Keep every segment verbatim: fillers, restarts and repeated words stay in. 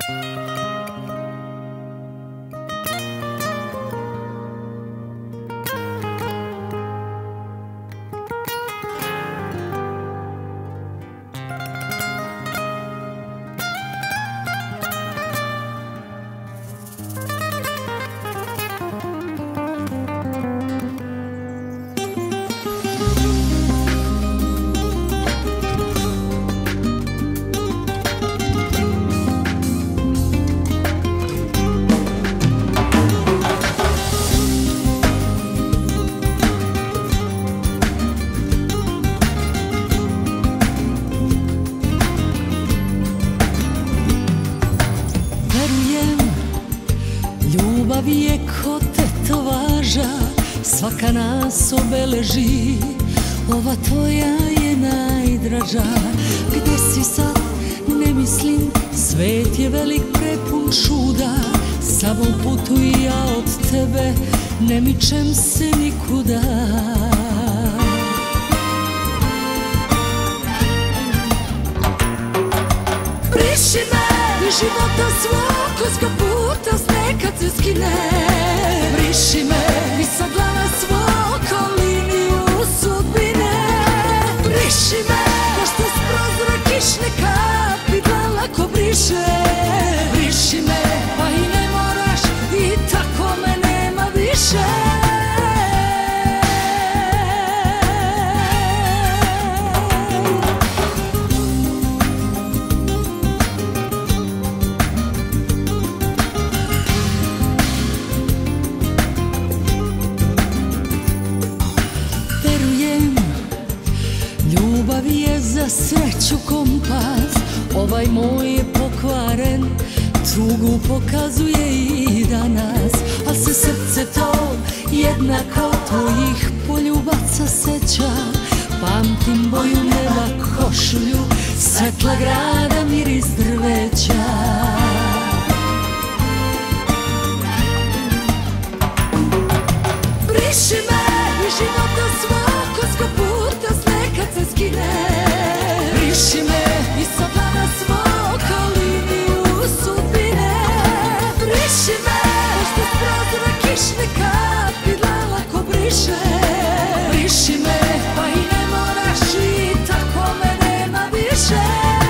Ljubav je ko tetovaža, svaka nas obeleži, ova tvoja je najdraža. Gde si sad, ne mislim, svet je velik prepun čuda, samo putuj ja od tebe, ne mičem se nikuda. Briši me iz života svog, ko s kaputa sneg kad se skine. Briši me i sa glava svog, ko liniju sudbine. Briši me, ko što s prozora kišne kapi dlala ko briše. Briši me, pa i ne moraš, i tako me nema više. Ljubav je za sreću kompas, ovaj moj je pokvaren, tugu pokazuje i danas, al se srce to jednako tvojih poljubaca seća. Pamtim boju neba, košulju, svetla grada, miris drveća. Briši me iz života svog, ko s kaputa sneg kad se skine. Briši me i sa plana svog, kao liniju sudbine. Briši me, što s prozora kišne kapi dlala ko briše. Briši me, pa i ne moraš, i tako me nema više.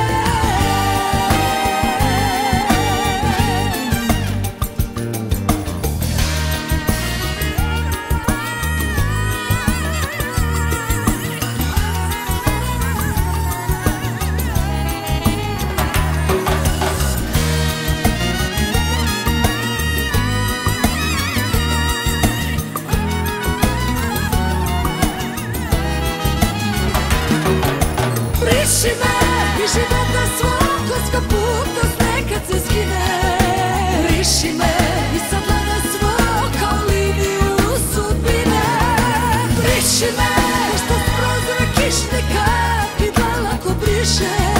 Briši me iz života svog, ko s kaputa sneg kad se skine. Briši me i sa dlana svog, kao liniju sudbine. Briši me, što s prozora kišne kapi dlala ko briše.